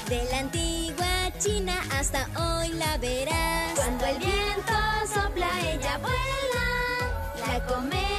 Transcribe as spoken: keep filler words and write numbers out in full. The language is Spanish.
De la antigua China hasta hoy la verás. Cuando el viento sopla ella vuela. La comedia